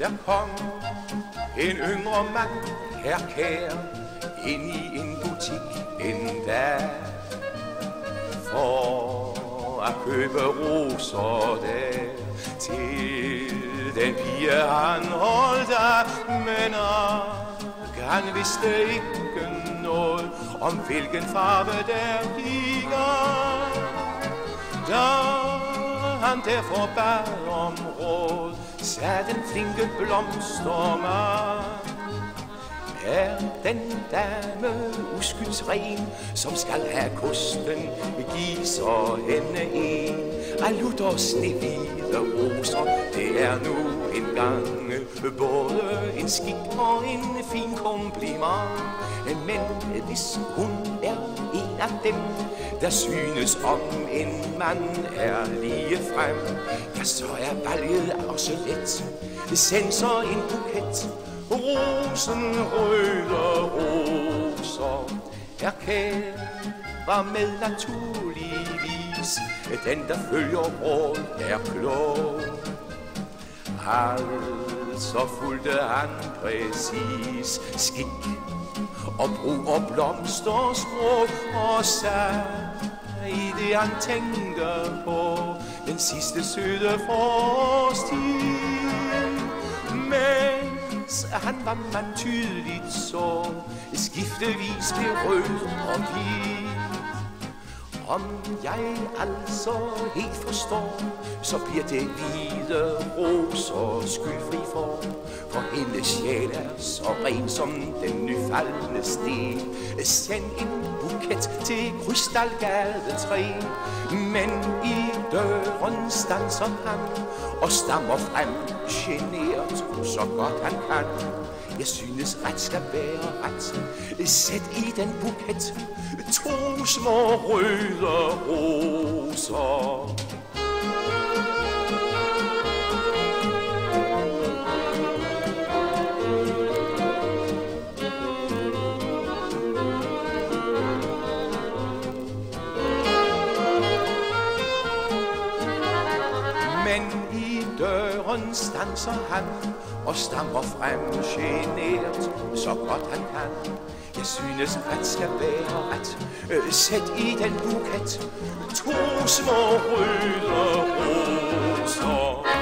Der kom en yngre mand, her kær, ind i en butik en dag, for at købe roser der til den pige han holdt af. Men han vidste ikke noget om hvilken farve der piger. Da han derfor bad om råd, sagde den flinke blomstermand: er den dame uskyldsren, som skal have kosten, giv så hende en af lutter snehvide roser. Det er nu engang både en skik og en fin kompliment. Men hvis hun er en af dem, der synes om en mand er lige frem, ja, så er valget også let. Send så en buket rosenrøde roser. Herr Kær var med naturligvis den, der følger råd er klog. Altså fulgte han præcis skik og brug og blomstersprog, og sagde i det han tænkte på den sidste søde forårstid. Mens han var man tydeligt så skiftevis blev rød og hvid. Om jeg altså helt forstår, så bliver det hvide roser skyldfri for hendes sjæl er så ren som den nyfaldne sten. Send en buket til Krystalgade 3, men i døren standser han og stammer frem genert så godt han kan. Jeg synes ret skal være ret. Sæt i den buket 2 små røde roser. Men i døren standser han og stammer frem genert så godt han kan. Jeg synes ret skal være ret. Sæt i den buket 2 små røde roser.